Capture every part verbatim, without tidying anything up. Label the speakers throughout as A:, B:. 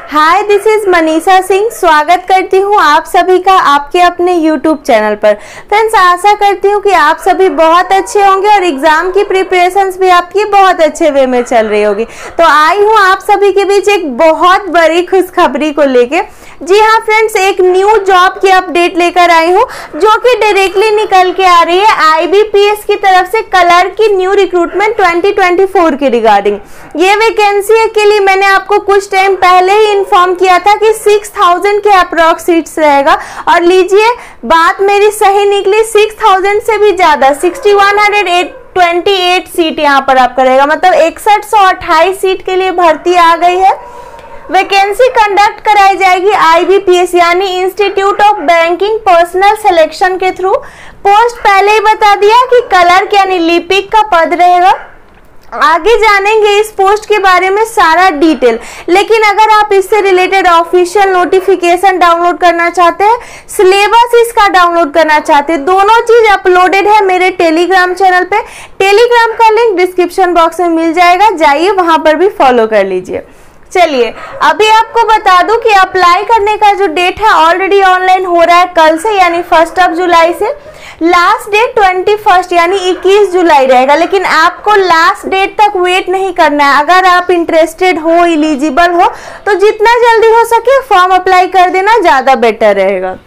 A: Hi, this is Manisha Singh. स्वागत करती हूँ आप सभी का आपके अपने यूट्यूब चैनल पर। फ्रेंड्स, आशा करती हूँ कि आप सभी बहुत अच्छे होंगे और एग्जाम की प्रिपरेशंस भी आपकी बहुत अच्छे वे में चल रही होगी। तो आई हूँ आप सभी के बीच एक बहुत बड़ी खुशखबरी को लेके। जी हाँ फ्रेंड्स, एक न्यू जॉब की अपडेट लेकर आई हूँ जो कि डायरेक्टली निकल के आ रही है आई बी पी एस की तरफ से कलर की new recruitment twenty twenty four के रिगार्डिंग। ये वैकेंसी के लिए मैंने आपको कुछ टाइम पहले ही इन्फॉर्म किया था कि सिक्स थाउजेंड के अप्रॉक्स सीट्स रहेगा और लीजिए बात मेरी सही निकली, सिक्स थाउजेंड से भी ज्यादा sixty one hundred twenty eight seat यहाँ पर आपका रहेगा। मतलब इकसठ सौ अट्ठाईस सीट के लिए भर्ती आ गई है। वैकेंसी कंडक्ट कराई जाएगी आई बी पी एस यानी institute of banking personnel selection के थ्रू। पोस्ट पहले ही बता दिया कि क्लर्क यानी लिपिक का पद रहेगा। आगे जानेंगे इस पोस्ट के बारे में सारा डिटेल, लेकिन अगर आप इससे रिलेटेड ऑफिशियल नोटिफिकेशन डाउनलोड करना चाहते हैं, सिलेबस इसका डाउनलोड करना चाहते हैं, दोनों चीज अपलोडेड है मेरे टेलीग्राम चैनल पे। टेलीग्राम का लिंक डिस्क्रिप्शन बॉक्स में मिल जाएगा, जाइए वहां पर भी फॉलो कर लीजिए। चलिए अभी आपको बता दूं कि अप्लाई करने का जो डेट है ऑलरेडी ऑनलाइन हो रहा है कल से यानी फर्स्ट ऑफ जुलाई से। लास्ट डेट ट्वेंटी फर्स्ट यानी इक्कीस जुलाई रहेगा, लेकिन आपको लास्ट डेट तक वेट नहीं करना है। अगर आप इंटरेस्टेड हो, एलिजिबल हो, तो जितना जल्दी हो सके फॉर्म अप्लाई कर देना, ज्यादा बेटर रहेगा।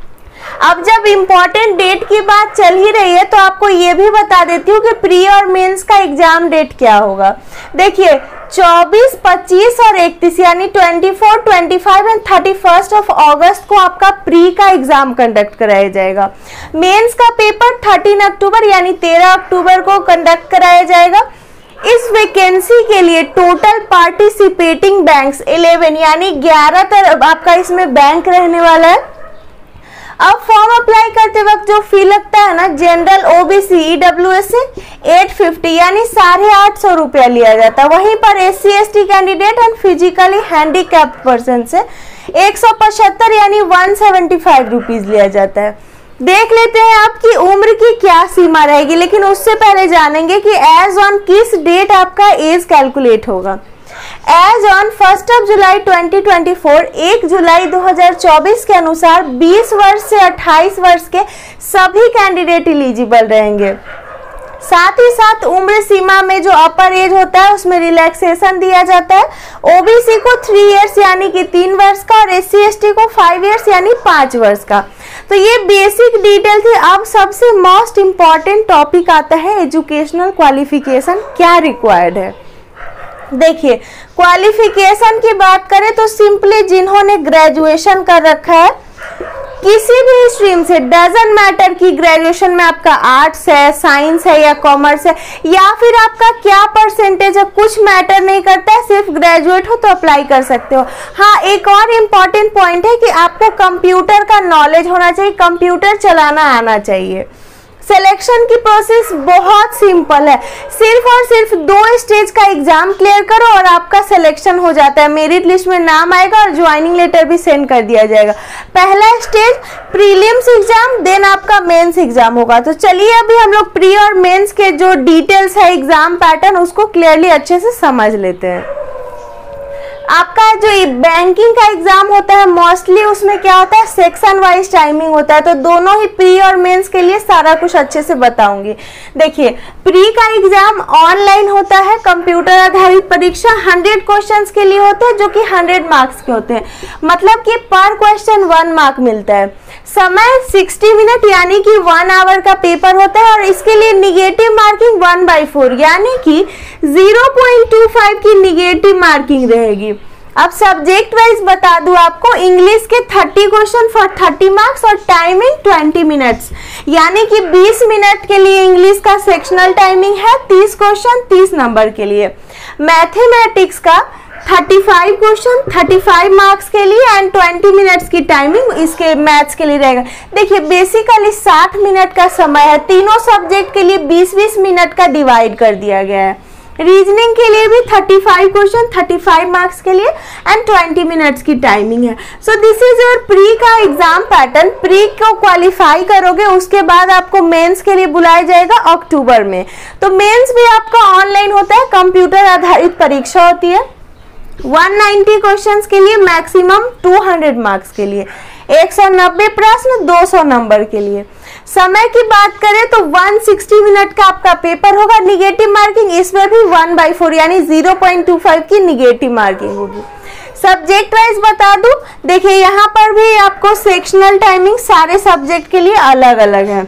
A: अब जब इम्पोर्टेंट डेट की बात चल ही रही है तो आपको ये भी बता देती हूँ कि प्री और मेंस का एग्जाम डेट क्या होगा। देखिए चौबीस, पच्चीस और इकतीस यानी चौबीस, पच्चीस एंड इकतीस ऑफ अगस्त को आपका प्री का एग्जाम कंडक्ट कराया जाएगा। मेंस का पेपर तेरह अक्टूबर यानी तेरह अक्टूबर को कंडक्ट कराया जाएगा। इस वैकेंसी के लिए टोटल पार्टिसिपेटिंग बैंक्स ग्यारह यानी ग्यारह तरह आपका इसमें बैंक रहने वाला है। अब फॉर्म अप्लाई करते वक्त जो फी लगता है ना, general OBC E W S से आठ सौ पचास यानी साढ़े आठ सौ रुपया लिया जाता है। वहीं पर S C S T candidate and physically handicapped person से एक सौ पचहत्तर यानी एक सौ पचहत्तर रुपीज लिया जाता है। देख लेते हैं आपकी उम्र की क्या सीमा रहेगी, लेकिन उससे पहले जानेंगे कि एज ऑन किस डेट आपका एज कैलकुलेट होगा। Age on first of July twenty twenty four, एक जुलाई दो हज़ार चौबीस के अनुसार बीस वर्ष से अट्ठाईस वर्ष के सभी कैंडिडेट एलिजिबल रहेंगे। साथ ही साथ उम्र सीमा में जो अपर एज होता है उसमें रिलैक्सेशन दिया जाता है। ओबीसी को थ्री इयर्स यानी कि तीन वर्ष का और एस सी एस टी को फाइव इयर्स यानी पांच वर्ष का। तो ये बेसिक डिटेल थी। अब सबसे मोस्ट इम्पॉर्टेंट टॉपिक आता है एजुकेशनल क्वालिफिकेशन क्या रिक्वायर्ड है। देखिए क्वालिफिकेशन की बात करें तो सिंपली जिन्होंने ग्रेजुएशन कर रखा है किसी भी स्ट्रीम से, डजंट मैटर कि ग्रेजुएशन में आपका आर्ट्स है, साइंस है या कॉमर्स है या फिर आपका क्या परसेंटेज है, कुछ मैटर नहीं करता है, सिर्फ ग्रेजुएट हो तो अप्लाई कर सकते हो। हाँ, एक और इम्पॉर्टेंट पॉइंट है कि आपको कंप्यूटर का नॉलेज होना चाहिए, कंप्यूटर चलाना आना चाहिए। सिलेक्शन की प्रोसेस बहुत सिंपल है, सिर्फ और सिर्फ दो स्टेज का एग्जाम क्लियर करो और आपका सिलेक्शन हो जाता है। मेरिट लिस्ट में नाम आएगा और ज्वाइनिंग लेटर भी सेंड कर दिया जाएगा। पहला स्टेज प्रीलिम्स एग्जाम, देन आपका मेंस एग्जाम होगा। तो चलिए अभी हम लोग प्री और मेंस के जो डिटेल्स है एग्जाम पैटर्न उसको क्लियरली अच्छे से समझ लेते हैं। आपका जो बैंकिंग का एग्जाम होता है मोस्टली उसमें क्या होता है, सेक्शन वाइज टाइमिंग होता है। तो दोनों ही प्री और मेंस के लिए सारा कुछ अच्छे से बताऊंगी। देखिए प्री का एग्जाम ऑनलाइन होता है, कंप्यूटर आधारित परीक्षा हंड्रेड क्वेश्चंस के लिए होता है जो कि हंड्रेड मार्क्स के होते हैं। मतलब कि पर क्वेश्चन वन मार्क मिलता है। समय साठ मिनट यानी कि वन आवर का पेपर होता है और इसके लिए negative marking one by four यानी कि जीरो पॉइंट टू फाइव की निगेटिव मार्किंग रहेगी। अब सब्जेक्ट वाइज बता दूं आपको, इंग्लिश के तीस क्वेश्चन फॉर तीस मार्क्स और टाइमिंग बीस मिनट्स यानी कि बीस मिनट के लिए इंग्लिश का सेक्शनल टाइमिंग है, तीस क्वेश्चन तीस नंबर के लिए। मैथमेटिक्स का पैंतीस क्वेश्चन पैंतीस मार्क्स के लिए एंड बीस मिनट्स की टाइमिंग इसके मैथ्स के लिए रहेगा। देखिए बेसिकली साठ मिनट का समय है, तीनों सब्जेक्ट के लिए बीस बीस मिनट का डिवाइड कर दिया गया है। रीजनिंग के लिए भी पैंतीस क्वेश्चन पैंतीस मार्क्स के लिए एंड बीस मिनट्स की टाइमिंग है। So this is your pre का एग्जाम पैटर्न। प्री को क्वालिफाई करोगे उसके बाद आपको मेंस के लिए बुलाया जाएगा अक्टूबर में। तो मेंस भी आपका ऑनलाइन होता है, कंप्यूटर आधारित परीक्षा होती है। एक सौ नब्बे क्वेश्चंस के लिए, मैक्सिमम दो सौ मार्क्स के लिए, एक सौ नब्बे प्रश्न दो सौ नंबर के लिए। समय की बात करें तो एक सौ साठ मिनट का आपका पेपर होगा। निगेटिव मार्किंग इसमें भी वन बाई फोर यानी जीरो पॉइंट टू फाइव की निगेटिव मार्किंग होगी। सब्जेक्ट वाइज बता दूं, देखिए यहाँ पर भी आपको सेक्शनल टाइमिंग सारे सब्जेक्ट के लिए अलग अलग है।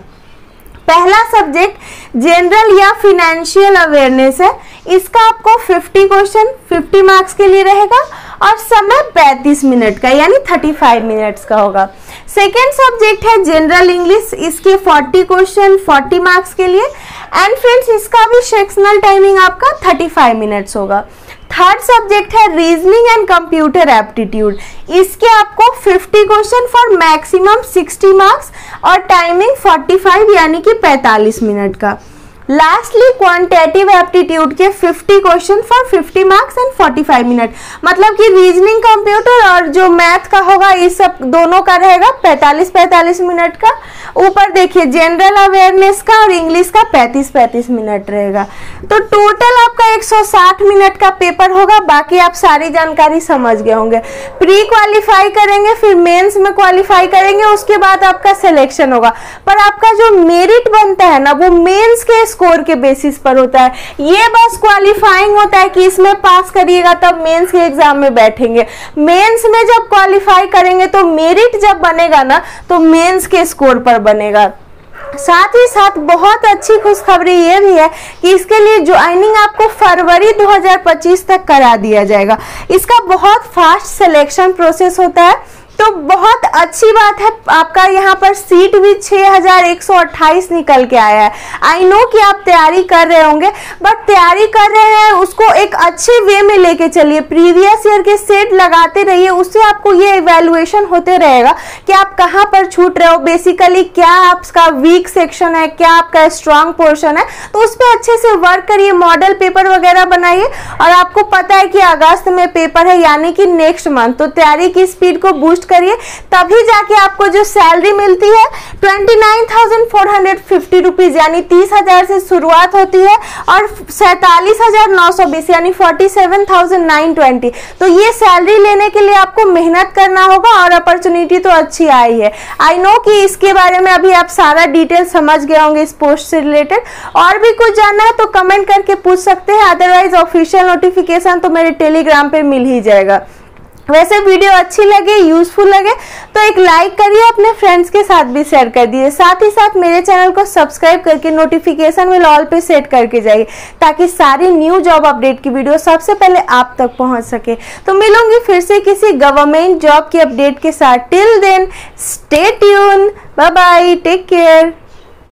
A: पहला सब्जेक्ट जनरल या फिनेंशियल अवेयरनेस है, इसका आपको पचास क्वेश्चन पचास मार्क्स के लिए रहेगा और समय पैंतीस मिनट का यानी पैंतीस मिनट्स का होगा। सेकेंड सब्जेक्ट है जनरल इंग्लिश, इसके चालीस क्वेश्चन चालीस मार्क्स के लिए एंड फ्रेंड्स इसका भी सेक्शनल टाइमिंग आपका पैंतीस मिनट्स होगा। थर्ड सब्जेक्ट है रीजनिंग एंड कंप्यूटर एप्टीट्यूड, इसके आपको पचास क्वेश्चन फॉर मैक्सिमम साठ मार्क्स और टाइमिंग पैंतालीस यानी कि पैंतालीस मिनट का। लास्टली क्वांटिटेटिव एप्टीट्यूड के पचास क्वेश्चन फॉर पचास मार्क्स एंड पैंतालीस मिनट, मतलब कि रीजनिंग कंप्यूटर और जो मैथ का होगा इस सब दोनों का रहेगा पैंतालीस पैंतालीस मिनट का। ऊपर देखिए जनरल अवेयरनेस का और इंग्लिश का पैंतीस पैंतीस मिनट रहेगा। तो टोटल आपका एक सौ साठ मिनट का पेपर होगा। बाकी आप सारी जानकारी समझ गए होंगे। प्री क्वालिफाई करेंगे, फिर मेंस में क्वालिफाई करेंगे, उसके बाद आपका सिलेक्शन होगा। पर आपका जो मेरिट बनता है ना वो मेंस के स्कोर के बेसिस पर होता है। ये बस क्वालिफाइंग होता है कि इसमें पास करिएगा तब मेंस के एग्जाम में बैठेंगे। मेंस में जब क्वालिफाई करेंगे तो मेरिट जब बनेगा ना तो मेंस के स्कोर पर बनेगा। साथ ही साथ बहुत अच्छी खुशखबरी ये भी है कि इसके लिए ज्वाइनिंग आपको फरवरी दो हज़ार पच्चीस तक करा दिया जाएगा। इसका बहुत फास्ट सिलेक्शन प्रोसेस होता है, तो बहुत अच्छी बात है। आपका यहाँ पर सीट भी छह हज़ार एक सौ अट्ठाईस निकल के आया है। आई नो कि आप तैयारी कर रहे होंगे, बट तैयारी कर रहे हैं उसको एक अच्छे वे में लेके चलिए। प्रीवियस ईयर के सेट लगाते रहिए, उससे आपको ये इवैल्यूएशन होते रहेगा कि आप कहाँ पर छूट रहे हो, बेसिकली क्या आपका वीक सेक्शन है, क्या आपका स्ट्रांग पोर्शन है। तो उस पर अच्छे से वर्क करिए, मॉडल पेपर वगैरह बनाइए। और आपको पता है कि अगस्त में पेपर है यानी कि नेक्स्ट मंथ, तो तैयारी की स्पीड को बूस्ट करिए, तभी जाके आपको जो सैलरी मिलती है twenty nine thousand four hundred fifty rupees यानी तीस हजार से शुरुआत होती है और सैतालीस हजार नौ सौ बीस यानी forty seven thousand nine twenty. तो ये सैलरी लेने के लिए आपको मेहनत करना होगा और अपॉर्चुनिटी तो अच्छी आई है। आई नो कि इसके बारे में अभी आप सारा डिटेल समझ गए होंगे इस पोस्ट से रिलेटेड। और भी कुछ जानना है तो कमेंट करके पूछ सकते हैं, अदरवाइज ऑफिशियल नोटिफिकेशन तो मेरे टेलीग्राम पे मिल ही जाएगा। वैसे वीडियो अच्छी लगे, यूजफुल लगे तो एक लाइक करिए, अपने फ्रेंड्स के साथ भी शेयर कर दीजिए। साथ ही साथ मेरे चैनल को सब्सक्राइब करके नोटिफिकेशन में ऑल पे सेट करके जाइए, ताकि सारी न्यू जॉब अपडेट की वीडियो सबसे पहले आप तक पहुंच सके। तो मिलूंगी फिर से किसी गवर्नमेंट जॉब की अपडेट के साथ। Till then stay tuned, bye bye, take care.